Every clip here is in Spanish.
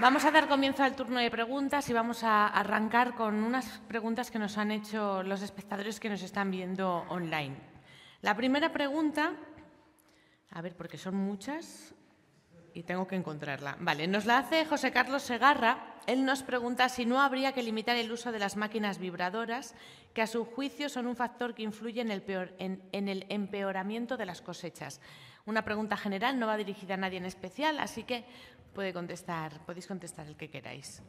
Vamos a dar comienzo al turno de preguntas y vamos a arrancar con unas preguntas que nos han hecho los espectadores que nos están viendo online. La primera pregunta, a ver, porque son muchas y tengo que encontrarla. Vale, nos la hace José Carlos Segarra. Él nos pregunta si no habría que limitar el uso de las máquinas vibradoras, que a su juicio son un factor que influye en el empeoramiento de las cosechas. Una pregunta general, no va dirigida a nadie en especial, así que podéis contestar el que queráis.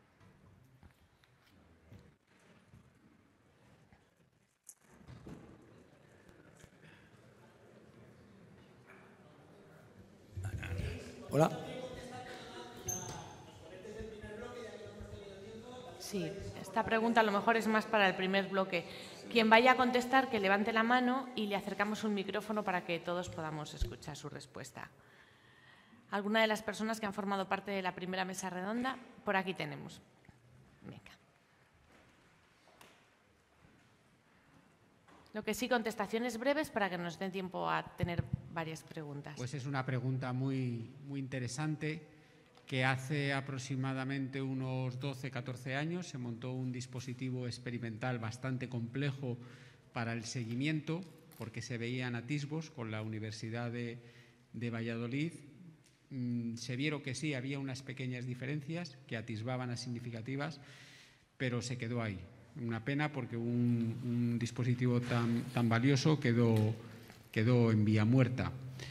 Hola. Sí, esta pregunta a lo mejor es más para el primer bloque. Quien vaya a contestar, que levante la mano y le acercamos un micrófono para que todos podamos escuchar su respuesta. ¿Alguna de las personas que han formado parte de la primera mesa redonda? Por aquí tenemos. Venga. Lo que sí, contestaciones breves para que nos den tiempo a tener varias preguntas. Pues es una pregunta muy interesante, que hace aproximadamente unos 12-14 años se montó un dispositivo experimental bastante complejo para el seguimiento, porque se veían atisbos con la Universidad de Valladolid. Se vieron que sí, había unas pequeñas diferencias que atisbaban a significativas, pero se quedó ahí. Una pena, porque un dispositivo tan valioso quedó en vía muerta.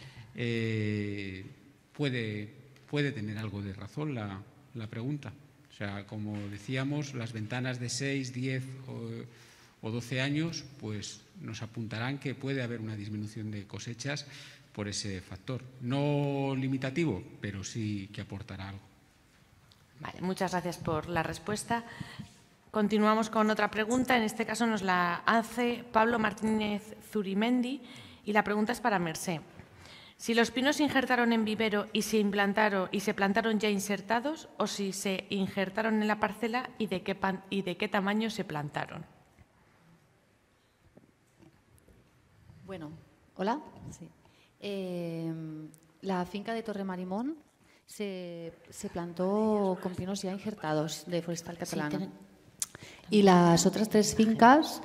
Puede tener algo de razón la pregunta. O sea, como decíamos, las ventanas de 6, 10 o 12 años pues nos apuntarán que puede haber una disminución de cosechas por ese factor. No limitativo, pero sí que aportará algo. Vale, muchas gracias por la respuesta. Continuamos con otra pregunta. En este caso nos la hace Pablo Martínez Zurimendi y la pregunta es para Mercé. Si los pinos se injertaron en vivero y se plantaron ya insertados, o si se injertaron en la parcela y de qué tamaño se plantaron. Bueno, hola. Sí. La finca de Torremarimón se plantó con pinos ya injertados de Forestal Catalana. Sí, y las otras 3 fincas,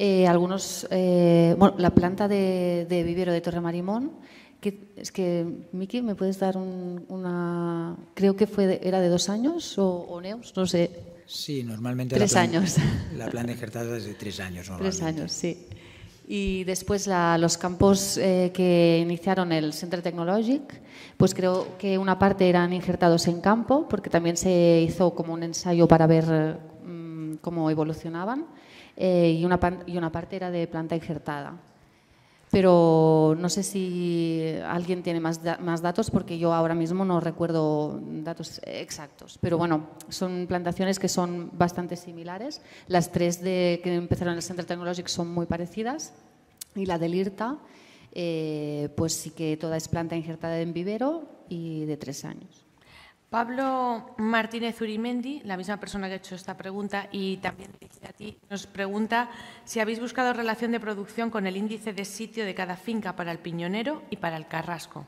la planta de vivero de Torremarimón, es que, Miki, ¿me puedes dar una...? Creo que era de 2 años o neos, no sé. Sí, normalmente 3 años. La planta injertada es de 3 años normalmente. 3 años, sí. Y después los campos que iniciaron el Centre Tecnològic, pues creo que una parte eran injertados en campo, porque también se hizo como un ensayo para ver cómo evolucionaban, y una parte era de planta injertada. Pero no sé si alguien tiene más datos, porque yo ahora mismo no recuerdo datos exactos. Pero bueno, son plantaciones que son bastante similares. Las 3 que empezaron en el Centre Tecnològic son muy parecidas. Y la del IRTA, pues sí que toda es planta injertada en vivero y de 3 años. Pablo Martínez Zurimendi, la misma persona que ha hecho esta pregunta y también a ti, nos pregunta si habéis buscado relación de producción con el índice de sitio de cada finca para el piñonero y para el carrasco.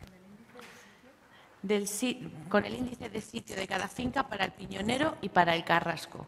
Con el índice de sitio de cada finca para el piñonero y para el carrasco.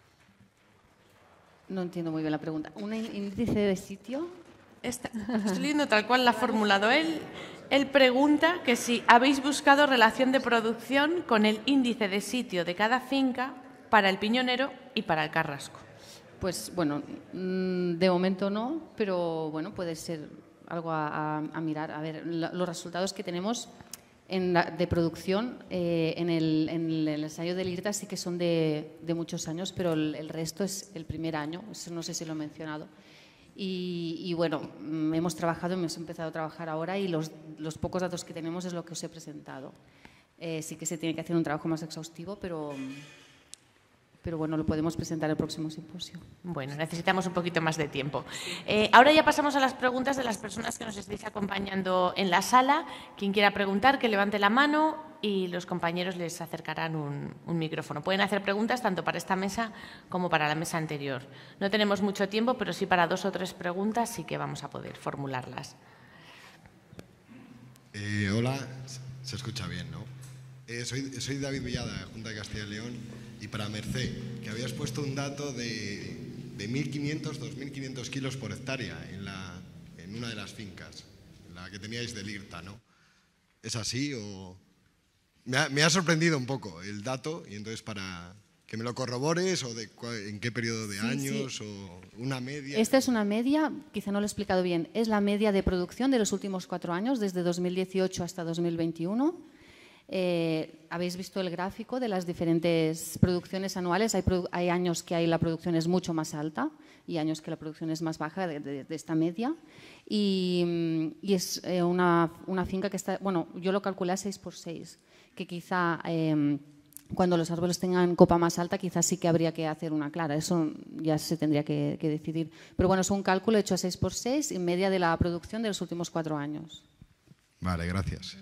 No entiendo muy bien la pregunta. ¿Un índice de sitio? Estoy leyendo tal cual la ha formulado él. Él pregunta que si habéis buscado relación de producción con el índice de sitio de cada finca para el piñonero y para el carrasco. Pues bueno, de momento no, pero bueno, puede ser algo a mirar. A ver, los resultados que tenemos de producción en el ensayo del IRTA sí que son de muchos años, pero el resto es el primer año, eso no sé si lo he mencionado. Y bueno, hemos empezado a trabajar ahora y los pocos datos que tenemos es lo que os he presentado. Sí que se tiene que hacer un trabajo más exhaustivo, pero bueno, lo podemos presentar en el próximo simposio. Bueno, necesitamos un poquito más de tiempo. Ahora ya pasamos a las preguntas de las personas que nos estáis acompañando en la sala. Quien quiera preguntar, que levante la mano y los compañeros les acercarán un micrófono. Pueden hacer preguntas tanto para esta mesa como para la mesa anterior. No tenemos mucho tiempo, pero sí para 2 o 3 preguntas sí que vamos a poder formularlas. Hola, se escucha bien, ¿no? Soy David Villada, Junta de Castilla y León, y para Mercé, que habías puesto un dato de 1.500, 2.500 kilos por hectárea en una de las fincas, en la que teníais del IRTA, ¿no? ¿Es así o...? Me ha sorprendido un poco el dato, y entonces para que me lo corrobores, o en qué periodo de años, o una media. Esta es una media, quizá no lo he explicado bien, es la media de producción de los últimos 4 años, desde 2018 hasta 2021. Habéis visto el gráfico de las diferentes producciones anuales. Hay años que la producción es mucho más alta y años que la producción es más baja de esta media. Y es una finca que está, bueno, yo lo calculé a 6x6, que quizá cuando los árboles tengan copa más alta, quizás sí que habría que hacer una clara. Eso ya se tendría que decidir. Pero bueno, es un cálculo hecho a 6x6 en media de la producción de los últimos 4 años. Vale, gracias.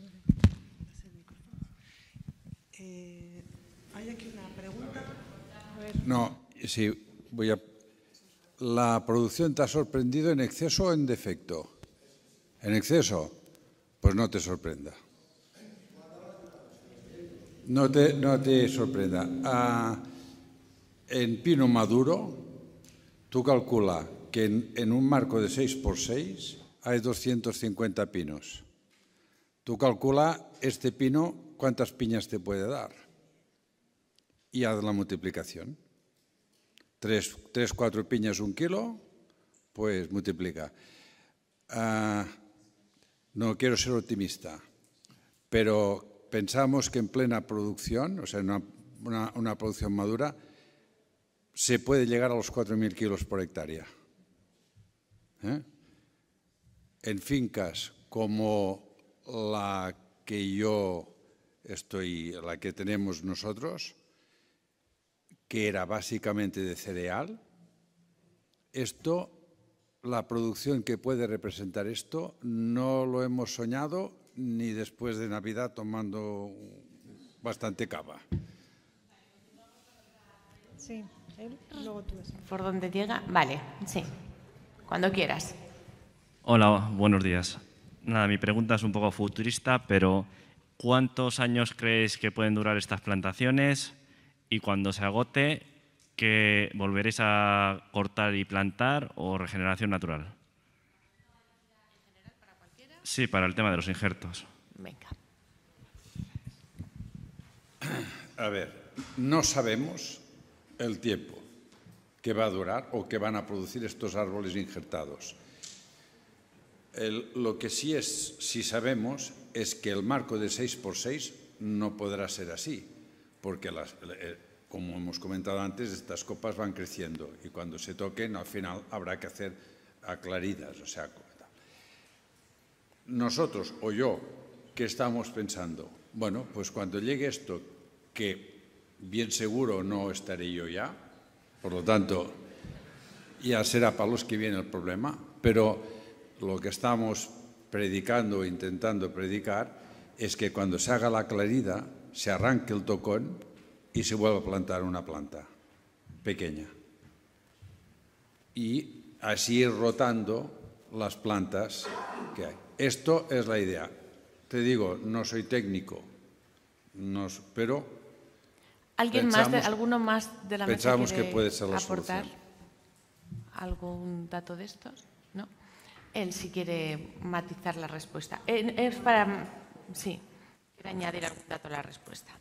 ¿Hay aquí una pregunta? A ver. No, sí, ¿La producción te ha sorprendido en exceso o en defecto? ¿En exceso? Pues no te sorprenda. No te sorprenda. En pino maduro, tú calcula que en un marco de 6x6 hay 250 pinos. Tú calcula este pino cuántas piñas te puede dar y haz la multiplicación. 4 piñas 1 kilo, pues multiplica. No quiero ser optimista, pero pensamos que en plena producción, o sea, en una producción madura, se puede llegar a los 4.000 kilos por hectárea. En fincas como la que tenemos nosotros, que era básicamente de cereal, la producción que puede representar esto, no lo hemos soñado ni después de Navidad tomando bastante cava. Sí, luego tú. ¿Por dónde llega? Vale, sí. Cuando quieras. Hola, buenos días. Nada, mi pregunta es un poco futurista, pero ¿cuántos años creéis que pueden durar estas plantaciones? Y cuando se agote, ¿que volveréis a cortar y plantar o regeneración natural? Sí, para el tema de los injertos. Venga. A ver, no sabemos el tiempo que va a durar o que van a producir estos árboles injertados. Lo que sí sabemos es que el marco de 6x6 no podrá ser así, porque como hemos comentado antes, estas copas van creciendo y cuando se toquen al final habrá que hacer aclaridas. O sea, nosotros o yo, ¿qué estamos pensando? Bueno, pues cuando llegue esto, que bien seguro no estaré yo ya, por lo tanto ya será para los que viene el problema, pero lo que estamos predicando o intentando predicar es que cuando se haga la claridad se arranque el tocón y se vuelva a plantar una planta pequeña. Y así ir rotando las plantas que hay. Esto es la idea. Te digo, no soy técnico, pero ¿Alguno más de la mesa pensamos quiere que puede ser la aportar solución. algún dato de estos? ¿No? Él sí quiere matizar la respuesta. Es para... Sí, quiere añadir algún dato a la respuesta.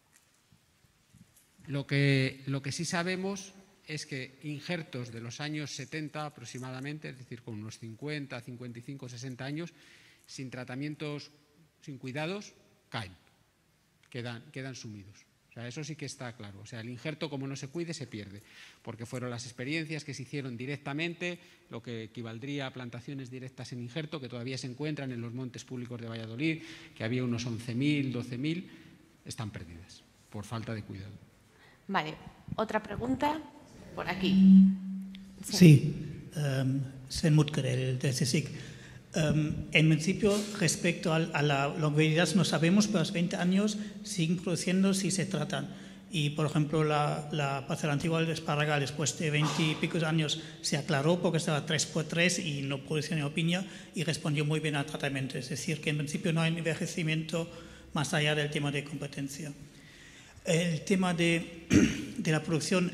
Lo que sí sabemos es que injertos de los años 70 aproximadamente, es decir, con unos 50, 55, 60 años, sin tratamientos, sin cuidados, caen, quedan sumidos. O sea, eso sí que está claro. O sea, el injerto, como no se cuide, se pierde, porque fueron las experiencias que se hicieron directamente, lo que equivaldría a plantaciones directas en injerto, que todavía se encuentran en los montes públicos de Valladolid, que había unos 11.000, 12.000, están perdidas por falta de cuidado. Vale, otra pregunta por aquí. Sí, Sven Mutker, del CSIC. En principio, respecto a la longevidad, no sabemos, pero a los 20 años siguen produciendo si se tratan. Y, por ejemplo, la parcela antigua del Esparragal, después de 20 y pico años, se aclaró porque estaba 3x3 y no producía ni piña y respondió muy bien al tratamiento. Es decir, que en principio no hay envejecimiento más allá del tema de competencia. El tema de la producción,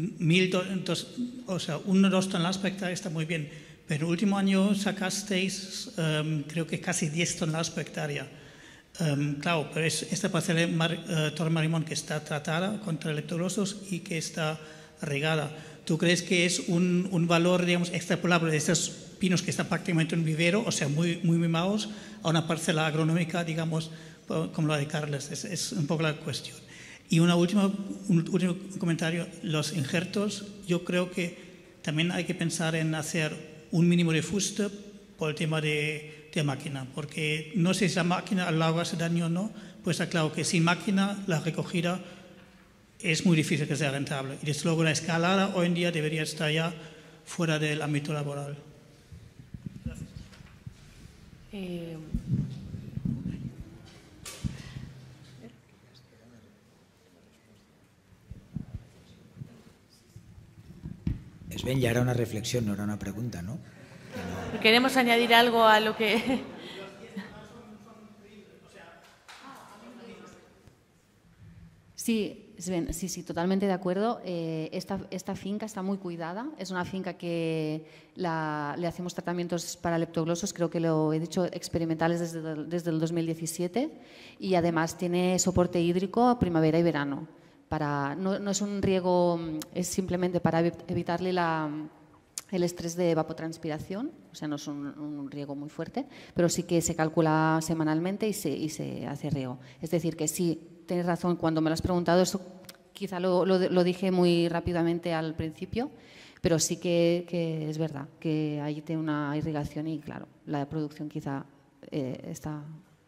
1,2 toneladas por hectárea está muy bien, pero el último año sacasteis creo que casi 10 toneladas por hectárea. Claro, pero es esta parcela de Torre Marimón que está tratada contra leptoglosos y que está regada. ¿Tú crees que es un valor, digamos, extrapolable de estos pinos que están prácticamente en vivero, o sea, muy mimados, a una parcela agronómica, digamos, como la de Carles? Es un poco la cuestión. Y un último comentario, los injertos, yo creo que también hay que pensar en hacer un mínimo de fuste por el tema de máquina, porque no sé si la máquina a lo largo hace daño o no, pues está claro que sin máquina la recogida es muy difícil que sea rentable. Y desde luego la escalada hoy en día debería estar ya fuera del ámbito laboral. Gracias. Sven, ya era una reflexión, no era una pregunta, ¿no? ¿Queremos añadir algo a lo que...? Sí, Sven, sí, totalmente de acuerdo. Esta finca está muy cuidada. Es una finca que le hacemos tratamientos para leptoglosos, creo que lo he dicho, experimentales desde el 2017, y además tiene soporte hídrico primavera y verano. No es un riego, es simplemente para evitarle el estrés de evapotranspiración, o sea, no es un riego muy fuerte, pero sí que se calcula semanalmente y se hace riego. Es decir, que sí, tienes razón, cuando me lo has preguntado, eso quizá lo dije muy rápidamente al principio, pero sí que es verdad, que ahí tiene una irrigación y, claro, la producción quizá está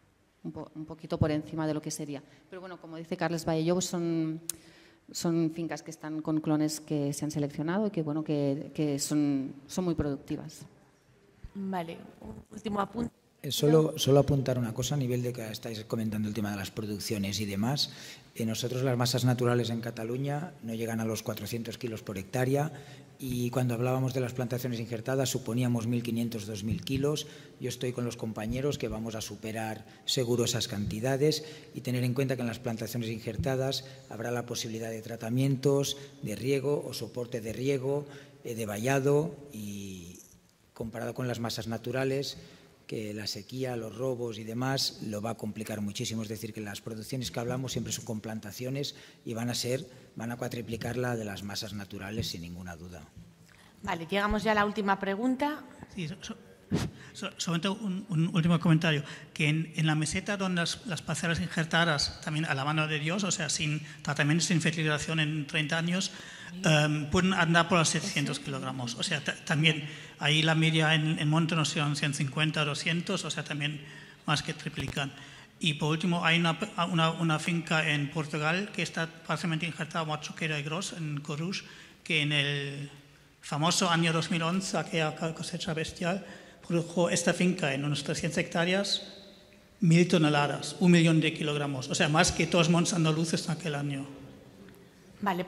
un poquito por encima de lo que sería. Pero bueno, como dice Carles Vallelló, son fincas que están con clones que se han seleccionado y que, bueno, que son muy productivas. Vale, último apunte. Solo apuntar una cosa a nivel de que estáis comentando el tema de las producciones y demás. Nosotros las masas naturales en Cataluña no llegan a los 400 kilos por hectárea y cuando hablábamos de las plantaciones injertadas suponíamos 1.500, 2.000 kilos. Yo estoy con los compañeros que vamos a superar seguro esas cantidades y tener en cuenta que en las plantaciones injertadas habrá la posibilidad de tratamientos, de riego o soporte de riego, de vallado, y comparado con las masas naturales, que la sequía, los robos y demás lo va a complicar muchísimo. Es decir, que las producciones que hablamos siempre son con plantaciones y van a cuatriplicar la de las masas naturales sin ninguna duda. Vale, llegamos ya a la última pregunta. Sí, solamente un último comentario, que en la meseta donde las parcelas injertadas también a la mano de Dios, o sea, sin tratamiento, sin fertilización en 30 años, pueden andar por los 700 kilogramos. O sea, también ahí la media en monte no son 150, 200, o sea, también más que triplican. Y por último, hay una finca en Portugal que está parcialmente injertada, Machuqueira y Gros, en Coruj, que en el famoso año 2011, aquella cosecha bestial, produjo esta finca en unos 300 hectáreas 1.000 toneladas, 1 millón de kilogramos, o sea, más que todos los montes andaluces en aquel año. Vale,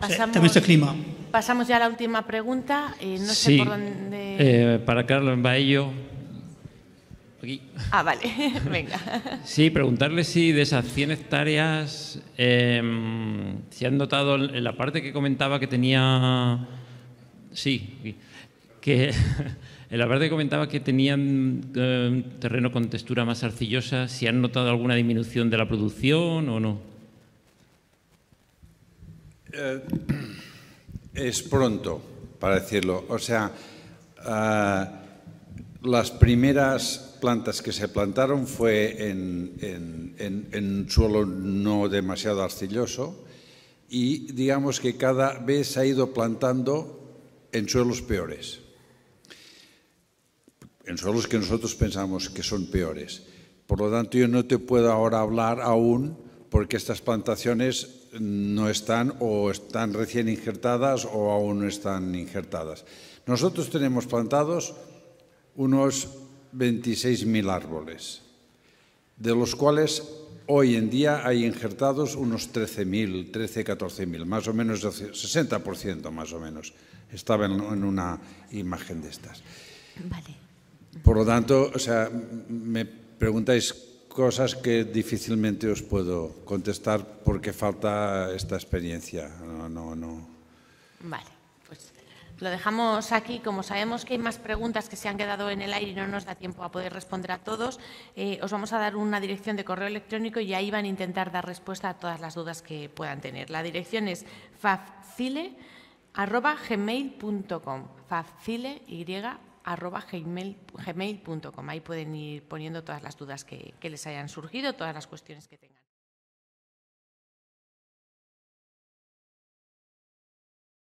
pasamos ya a la última pregunta. No sé por dónde... para Carles Vallelló. Aquí. Ah, vale, venga. Sí, preguntarle si de esas 100 hectáreas si han notado en la parte que comentaba que tenía... Sí, que en la parte que comentaba que tenían terreno con textura más arcillosa, si han notado alguna disminución de la producción o no. Es pronto para decirlo. O sea, las primeras plantas que se plantaron fue en suelo no demasiado arcilloso y digamos que cada vez se ha ido plantando en suelos peores, en suelos que nosotros pensamos que son peores. Por lo tanto, yo no te puedo ahora hablar aún porque estas plantaciones no están o están recién injertadas o aún no están injertadas. Nosotros tenemos plantados unos 26.000 árboles, de los cuales hoy en día hay injertados unos 13.000, 14.000, más o menos el 60% más o menos. Estaba en una imagen de estas. Vale. Por lo tanto, o sea, me preguntáis cosas que difícilmente os puedo contestar porque falta esta experiencia. No. Vale, pues lo dejamos aquí. Como sabemos que hay más preguntas que se han quedado en el aire y no nos da tiempo a poder responder a todos, os vamos a dar una dirección de correo electrónico y ahí van a intentar dar respuesta a todas las dudas que puedan tener. La dirección es fafcile@gmail.com, fafcile@gmail.com. Ahí pueden ir poniendo todas las dudas que les hayan surgido, todas las cuestiones que tengan.